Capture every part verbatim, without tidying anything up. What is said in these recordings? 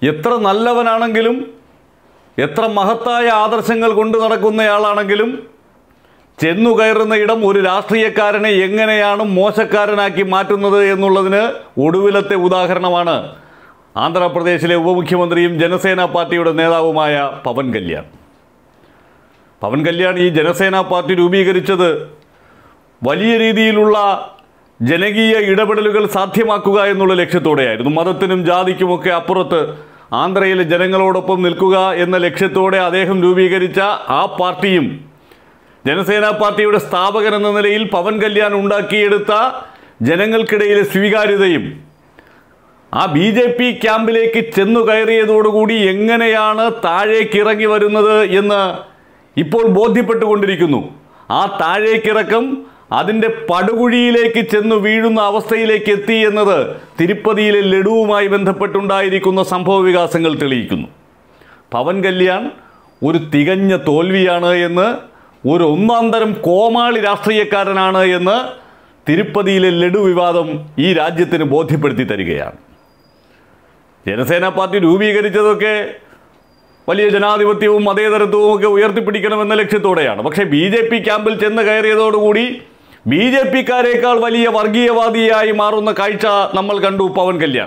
എത്ര നല്ലവനാണെങ്കിലും എത്ര മഹത്തായ ആദർശങ്ങൾ കൊണ്ട് നടക്കുന്നയാളാണെങ്കിലും ചെന്നു കയറുന്ന ഇടം ഒരു രാഷ്ട്രീയക്കാരനെ എങ്ങനെയാണ് മോശക്കാരനാക്കി മാറ്റുന്നത് എന്നുള്ളതിന് ഒടുവിലത്തെ ഉദാഹരണമാണ് ആന്ധ്രാപ്രദേശിലെ ഉപമുഖ്യമന്ത്രിയും ജനസേന പാർട്ടിയുടെ നേതാവുമായ പവൻ കല്യാൺ. പവൻ കല്യാൺ ഈ ജനസേന പാർട്ടി രൂപീകരിച്ചത് വലിയ രീതിയിലുള്ള ജനകീയ ഇടപെടലുകൾ സാധ്യമാക്കുക എന്നുള്ള ലക്ഷ്യത്തോടെയായിരുന്നു. മതത്തിനും ജാതിക്കുമൊക്കെ അപ്പുറത്ത് ആന്ധ്രയിലെ ജനങ്ങളോടൊപ്പം നിൽക്കുക എന്ന ലക്ഷ്യത്തോടെ അദ്ദേഹം രൂപീകരിച്ച ആ പാർട്ടിയും ജനസേന പാർട്ടിയുടെ സ്ഥാപകൻ എന്ന നിലയിൽ പവൻ കല്യാൺ ഉണ്ടാക്കിയെടുത്ത ജനങ്ങൾക്കിടയിലെ സ്വീകാര്യതയും ആ ബി ജെ പി ക്യാമ്പിലേക്ക് ചെന്നു കയറിയതോടുകൂടി എങ്ങനെയാണ് താഴേക്കിറങ്ങി വരുന്നത് എന്ന് ഇപ്പോൾ ബോധ്യപ്പെട്ടുകൊണ്ടിരിക്കുന്നു. ആ താഴേക്കിറക്കം അതിൻ്റെ പടുകുഴിയിലേക്ക് ചെന്നു വീഴുന്ന അവസ്ഥയിലേക്ക് എത്തി എന്നത് തിരുപ്പതിയിലെ ലഡുവുമായി ബന്ധപ്പെട്ടുണ്ടായിരിക്കുന്ന സംഭവ വികാസങ്ങൾ തെളിയിക്കുന്നു. പവൻ കല്യാൺ ഒരു തികഞ്ഞ തോൽവിയാണ് എന്ന്, ഒരു ഒന്നാം തരം കോമാളി രാഷ്ട്രീയക്കാരനാണ് എന്ന് തിരുപ്പതിയിലെ ലഡു വിവാദം ഈ രാജ്യത്തിന് ബോധ്യപ്പെടുത്തി തരികയാണ്. ജനസേന പാർട്ടി രൂപീകരിച്ചതൊക്കെ വലിയ ജനാധിപത്യവും മതേതരത്വവും ഒക്കെ ഉയർത്തിപ്പിടിക്കണമെന്ന ലക്ഷ്യത്തോടെയാണ്. പക്ഷേ ബി ജെ പി ക്യാമ്പിൽ ചെന്ന് കയറിയതോടുകൂടി ബി ജെ പിക്കാരേക്കാൾ വലിയ വർഗീയവാദിയായി മാറുന്ന കാഴ്ച നമ്മൾ കണ്ടു പവൻ കല്യാൺ.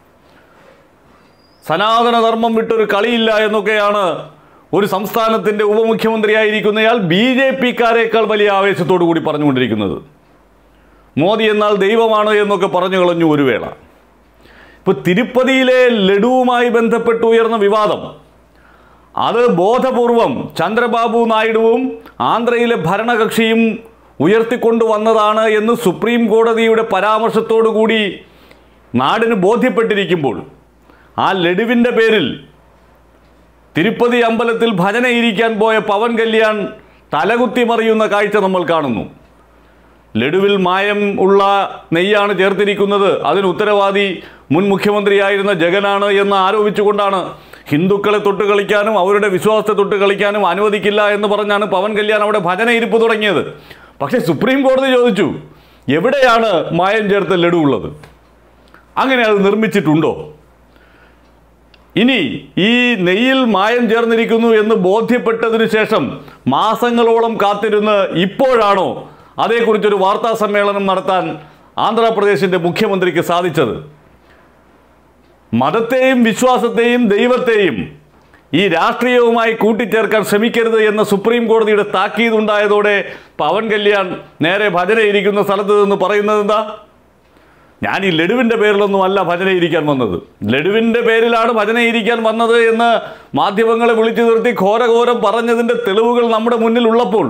സനാതന ധർമ്മം വിട്ടൊരു കളിയില്ല എന്നൊക്കെയാണ് ഒരു സംസ്ഥാനത്തിൻ്റെ ഉപമുഖ്യമന്ത്രിയായിരിക്കുന്നയാൾ ബി ജെ പിക്കാരേക്കാൾ വലിയ ആവേശത്തോടു കൂടി പറഞ്ഞുകൊണ്ടിരിക്കുന്നത്. മോദി എന്നാൽ ദൈവമാണ് എന്നൊക്കെ പറഞ്ഞു കളഞ്ഞു ഒരു വേള. ഇപ്പോൾ തിരുപ്പതിയിലെ ലഡുവുമായി ബന്ധപ്പെട്ട് ഉയർന്ന വിവാദം അത് ബോധപൂർവം ചന്ദ്രബാബു നായിഡുവും ആന്ധ്രയിലെ ഭരണകക്ഷിയും ഉയർത്തിക്കൊണ്ടുവന്നതാണ് എന്ന് സുപ്രീം കോടതിയുടെ പരാമർശത്തോടു കൂടി നാടിന് ബോധ്യപ്പെട്ടിരിക്കുമ്പോൾ ആ ലഡുവിൻ്റെ പേരിൽ തിരുപ്പതി അമ്പലത്തിൽ ഭജനയിരിക്കാൻ പോയ പവൻ കല്യാൺ തലകുത്തി മറിയുന്ന കാഴ്ച നമ്മൾ കാണുന്നു. ലഡുവിൽ മായം ഉള്ള നെയ്യാണ് ചേർത്തിരിക്കുന്നത്, അതിന് ഉത്തരവാദി മുൻ മുഖ്യമന്ത്രിയായിരുന്ന ജഗനാണ് എന്ന് ആരോപിച്ചുകൊണ്ടാണ് ഹിന്ദുക്കളെ തൊട്ട് കളിക്കാനും അവരുടെ വിശ്വാസത്തെ തൊട്ട് കളിക്കാനും അനുവദിക്കില്ല എന്ന് പറഞ്ഞാണ് പവൻ കല്യാൺ അവിടെ ഭജനയിരിപ്പ് തുടങ്ങിയത്. പക്ഷേ സുപ്രീം കോടതി ചോദിച്ചു, എവിടെയാണ് മായം ചേർത്ത ലഡു ഉള്ളത്? അങ്ങനെ അത് നിർമ്മിച്ചിട്ടുണ്ടോ? ഇനി ഈ നെയ്യിൽ മായം ചേർന്നിരിക്കുന്നു എന്ന് ബോധ്യപ്പെട്ടതിനു ശേഷം മാസങ്ങളോളം കാത്തിരുന്ന് ഇപ്പോഴാണോ അതേക്കുറിച്ചൊരു വാർത്താ സമ്മേളനം നടത്താൻ ആന്ധ്രാപ്രദേശിൻ്റെ മുഖ്യമന്ത്രിക്ക് സാധിച്ചത്? മതത്തെയും വിശ്വാസത്തെയും ദൈവത്തെയും ഈ രാഷ്ട്രീയവുമായി കൂട്ടിച്ചേർക്കാൻ ശ്രമിക്കരുത് എന്ന സുപ്രീം കോടതിയുടെ താക്കീതുണ്ടായതോടെ പവൻ കല്യാൺ നേരെ ഭജനയിരിക്കുന്ന സ്ഥലത്ത് നിന്ന് പറയുന്നത് എന്താ? ഞാൻ ഈ ലഡുവിൻ്റെ പേരിലൊന്നും അല്ല ഭജനയിരിക്കാൻ വന്നത്, ലഡുവിൻ്റെ പേരിലാണ് ഭജനയിരിക്കാൻ വന്നത് എന്ന് മാധ്യമങ്ങളെ വിളിച്ചു നിർത്തി ഘോരഘോരം പറഞ്ഞതിൻ്റെ തെളിവുകൾ നമ്മുടെ മുന്നിൽ ഉള്ളപ്പോൾ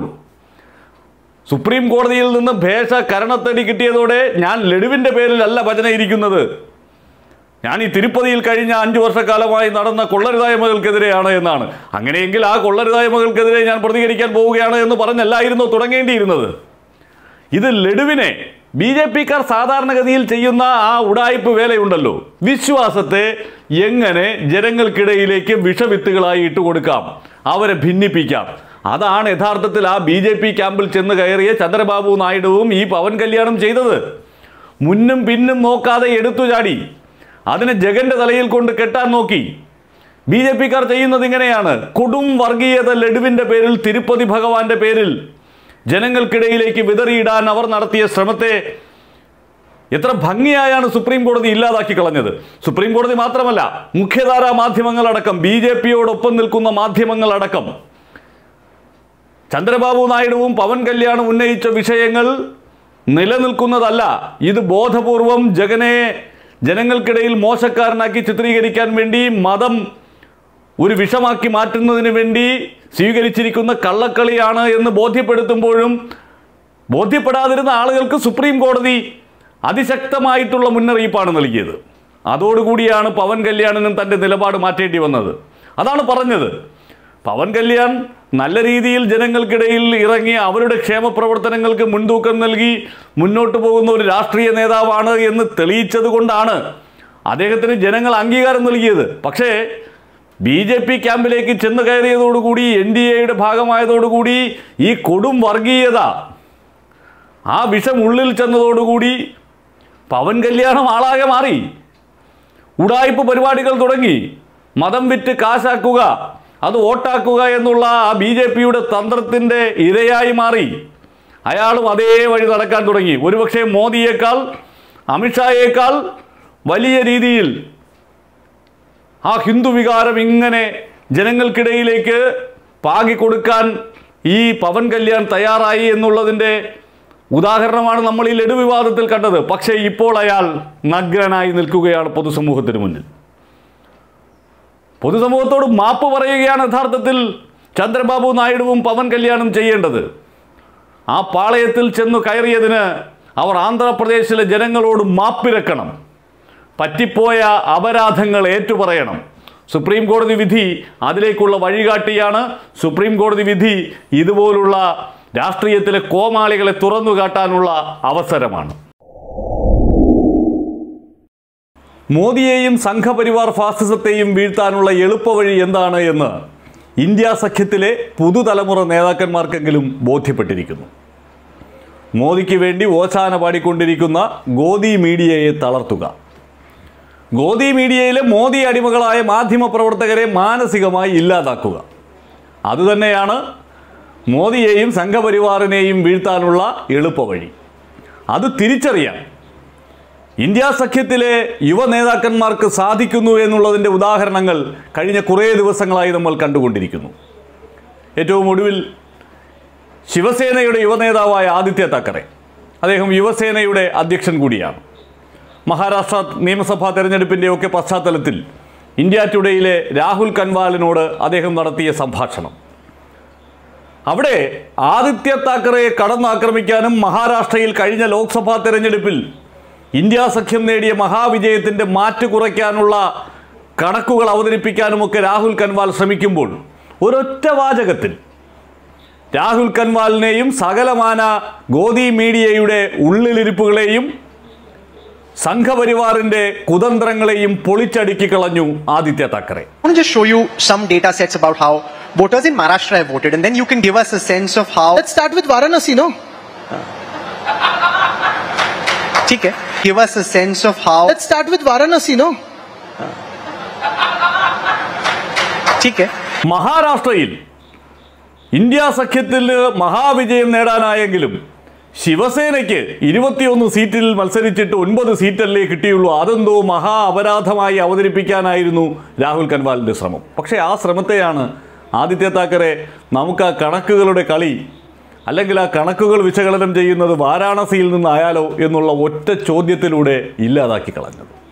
സുപ്രീം കോടതിയിൽ നിന്ന് ഭേഷ കരണത്തടി കിട്ടിയതോടെ ഞാൻ ലഡുവിൻ്റെ പേരിലല്ല ഭജനയിരിക്കുന്നത്, ഞാൻ ഈ തിരുപ്പതിയിൽ കഴിഞ്ഞ അഞ്ചു വർഷക്കാലമായി നടന്ന കൊള്ളരുതായ്മകൾക്കെതിരെയാണ് എന്നാണ്. അങ്ങനെയെങ്കിൽ ആ കൊള്ളരുതായ്മകൾക്കെതിരെ ഞാൻ പ്രതികരിക്കാൻ പോവുകയാണ് എന്ന് പറഞ്ഞല്ലായിരുന്നോ തുടങ്ങേണ്ടിയിരുന്നത്? ഇത് ലഡുവിനെ ബി ജെ പിക്കാർ സാധാരണഗതിയിൽ ചെയ്യുന്ന ആ ഉടായ്പ് വേലയുണ്ടല്ലോ, വിശ്വാസത്തെ എങ്ങനെ ജനങ്ങൾക്കിടയിലേക്ക് വിഷവിത്തുകളായി ഇട്ടുകൊടുക്കാം, അവരെ ഭിന്നിപ്പിക്കാം, അതാണ് യഥാർത്ഥത്തിൽ ആ ബി ജെ പി ക്യാമ്പിൽ ചെന്ന് കയറിയ ചന്ദ്രബാബു നായിഡുവും ഈ പവൻ കല്യാണും ചെയ്തത്. മുന്നും പിന്നും നോക്കാതെ എടുത്തു ചാടി അതിനെ ജഗന്റെ തലയിൽ കൊണ്ട് കെട്ടാൻ നോക്കി. ബി ജെ പിക്കാർ ചെയ്യുന്നത് ഇങ്ങനെയാണ്. കൊടും വർഗീയത ലഡുവിൻ്റെ പേരിൽ, തിരുപ്പതി ഭഗവാന്റെ പേരിൽ ജനങ്ങൾക്കിടയിലേക്ക് വിതറിയിടാൻ അവർ നടത്തിയ ശ്രമത്തെ എത്ര ഭംഗിയായാണ് സുപ്രീം കോടതി ഇല്ലാതാക്കി കളഞ്ഞത്. സുപ്രീം കോടതി മാത്രമല്ല, മുഖ്യധാരാ മാധ്യമങ്ങളടക്കം, ബി ജെ പിയോടൊപ്പം നിൽക്കുന്ന മാധ്യമങ്ങളടക്കം ചന്ദ്രബാബു നായിഡുവും പവൻ കല്യാണും ഉന്നയിച്ച വിഷയങ്ങൾ നിലനിൽക്കുന്നതല്ല. ഇത് ബോധപൂർവം ജഗനെ ജനങ്ങൾക്കിടയിൽ മോശക്കാരനാക്കി ചിത്രീകരിക്കാൻ വേണ്ടി, മതം ഒരു വിഷമാക്കി മാറ്റുന്നതിന് വേണ്ടി സ്വീകരിച്ചിരിക്കുന്ന കള്ളക്കളിയാണ് എന്ന് ബോധ്യപ്പെടുത്തുമ്പോഴും ബോധ്യപ്പെടാതിരുന്ന ആളുകൾക്ക് സുപ്രീം കോടതി അതിശക്തമായിട്ടുള്ള മുന്നറിയിപ്പാണ് നൽകിയത്. അതോടുകൂടിയാണ് പവൻ കല്യാണിനും തൻ്റെ നിലപാട് മാറ്റേണ്ടി വന്നത്. അതാണ് പറഞ്ഞത്, പവൻ കല്യാൺ നല്ല രീതിയിൽ ജനങ്ങൾക്കിടയിൽ ഇറങ്ങി അവരുടെ ക്ഷേമ പ്രവർത്തനങ്ങൾക്ക് മുൻതൂക്കം നൽകി മുന്നോട്ട് പോകുന്ന ഒരു രാഷ്ട്രീയ നേതാവാണ് എന്ന് തെളിയിച്ചത് കൊണ്ടാണ് അദ്ദേഹത്തിന് ജനങ്ങൾ അംഗീകാരം നൽകിയത്. പക്ഷേ ബി ജെ പി ക്യാമ്പിലേക്ക് ചെന്ന് കയറിയതോടുകൂടി, എൻ ഡി എയുടെ ഭാഗമായതോടുകൂടി ഈ കൊടും വർഗീയത, ആ വിഷം ഉള്ളിൽ ചെന്നതോടുകൂടി പവൻ കല്യാണം ആളാകെ മാറി. ഉടായ്പ പരിപാടികൾ തുടങ്ങി. മതം വിറ്റ് കാശാക്കുക, അത് വോട്ടാക്കുക എന്നുള്ള ആ ബി ജെ പിയുടെ തന്ത്രത്തിൻ്റെ ഇരയായി മാറി. അയാളും അതേ വഴി നടക്കാൻ തുടങ്ങി. ഒരുപക്ഷെ മോദിയേക്കാൾ അമിത്ഷായേക്കാൾ വലിയ രീതിയിൽ ആ ഹിന്ദു വികാരം ഇങ്ങനെ ജനങ്ങൾക്കിടയിലേക്ക് പാകിക്കൊടുക്കാൻ ഈ പവൻ കല്യാൺ തയ്യാറായി എന്നുള്ളതിൻ്റെ ഉദാഹരണമാണ് നമ്മൾ ഈ ലഡു വിവാദത്തിൽ കണ്ടത്. പക്ഷേ ഇപ്പോൾ അയാൾ നഗ്നനായി നിൽക്കുകയാണ് പൊതുസമൂഹത്തിന് മുന്നിൽ. പൊതുസമൂഹത്തോട് മാപ്പ് പറയുകയാണ് യഥാർത്ഥത്തിൽ ചന്ദ്രബാബു നായിഡുവും പവൻ കല്യാണും ചെയ്യേണ്ടത്. ആ പാളയത്തിൽ ചെന്നു കയറിയതിന് അവർ ആന്ധ്രാപ്രദേശിലെ ജനങ്ങളോട് മാപ്പിരക്കണം. പറ്റിപ്പോയ അപരാധങ്ങൾ ഏറ്റുപറയണം. സുപ്രീം കോടതി വിധി അതിലേക്കുള്ള വഴികാട്ടിയാണ്. സുപ്രീം കോടതി വിധി ഇതുപോലുള്ള രാഷ്ട്രീയത്തിലെ കോമാളികളെ തുറന്നു കാട്ടാനുള്ള അവസരമാണ്. മോദിയെയും സംഘപരിവാർ ഫാസിസത്തെയും വീഴ്ത്താനുള്ള എളുപ്പവഴി എന്താണ് എന്ന് ഇന്ത്യ സഖ്യത്തിലെ പുതുതലമുറ നേതാക്കന്മാർക്കെങ്കിലും ബോധ്യപ്പെട്ടിരിക്കുന്നു. മോദിക്ക് വേണ്ടി ഓശാന പാടിക്കൊണ്ടിരിക്കുന്ന ഗോദി മീഡിയയെ തളർത്തുക, ഗോദി മീഡിയയിലെ മോദി അടിമകളായ മാധ്യമപ്രവർത്തകരെ മാനസികമായി ഇല്ലാതാക്കുക. അതുതന്നെയാണ് മോദിയെയും സംഘപരിവാറിനെയും വീഴ്ത്താനുള്ള എളുപ്പവഴി. അത് തിരിച്ചറിയാൻ ഇന്ത്യ സഖ്യത്തിലെ യുവ നേതാക്കന്മാർക്ക് സാധിക്കുന്നു എന്നുള്ളതിൻ്റെ ഉദാഹരണങ്ങൾ കഴിഞ്ഞ കുറേ ദിവസങ്ങളായി നമ്മൾ കണ്ടുകൊണ്ടിരിക്കുന്നു. ഏറ്റവും ഒടുവിൽ ശിവസേനയുടെ യുവനേതാവായ ആദിത്യ താക്കറെ, അദ്ദേഹം യുവസേനയുടെ അധ്യക്ഷൻ കൂടിയാണ്. മഹാരാഷ്ട്ര നിയമസഭാ തെരഞ്ഞെടുപ്പിൻ്റെയൊക്കെ പശ്ചാത്തലത്തിൽ ഇന്ത്യ ടുഡേയിലെ രാഹുൽ കൻവാലിനോട് അദ്ദേഹം നടത്തിയ സംഭാഷണം, അവിടെ ആദിത്യ താക്കറെയെ കടന്നാക്രമിക്കാനും മഹാരാഷ്ട്രയിൽ കഴിഞ്ഞ ലോക്സഭാ തെരഞ്ഞെടുപ്പിൽ ഇന്ത്യ സഖ്യം നേടിയ മഹാവിജയത്തിൻ്റെ മാറ്റ് കുറയ്ക്കാനുള്ള കണക്കുകൾ അവതരിപ്പിക്കാനുമൊക്കെ രാഹുൽ കൻവാൽ ശ്രമിക്കുമ്പോൾ ഒരൊറ്റ വാചകത്തിൽ രാഹുൽ കൻവാലിനെയും സകലമാന ഗോദി മീഡിയയുടെ ഉള്ളിലിരിപ്പുകളെയും സംഘപരിവാറിന്റെ കുതന്ത്രങ്ങളെയും പൊളിച്ചടുക്കി കളഞ്ഞു Aditya Thackeray. I want to just show you some data sets about how voters in Maharashtra have voted, and then you can give us a sense of how. Let's start with Varanasi, no? ठीक है. Give us a sense of how. Let's start with Varanasi, no? ठीक है. മഹാരാഷ്ട്രയിൽ India സഖ്യത്തിൽ മഹാവിജയം നേടാനായെങ്കിലും ശിവസേനയ്ക്ക് ഇരുപത്തിയൊന്ന് സീറ്റിൽ മത്സരിച്ചിട്ട് ഒൻപത് സീറ്റല്ലേ കിട്ടിയുള്ളൂ. അതെന്തോ മഹാ അപരാധമായി അവതരിപ്പിക്കാനായിരുന്നു രാഹുൽ കൻവാലിൻ്റെ ശ്രമം. പക്ഷേ ആ ശ്രമത്തെയാണ് ആദിത്യ താക്കറെ നമുക്ക് ആ കണക്കുകളുടെ കളി, അല്ലെങ്കിൽ ആ കണക്കുകൾ വിശകലനം ചെയ്യുന്നത് വാരാണസിയിൽ നിന്നായാലോ എന്നുള്ള ഒറ്റ ചോദ്യത്തിലൂടെ ഇല്ലാതാക്കി കളഞ്ഞത്.